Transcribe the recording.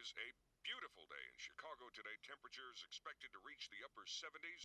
is a beautiful day in Chicago today. Temperatures expected to reach the upper 70s.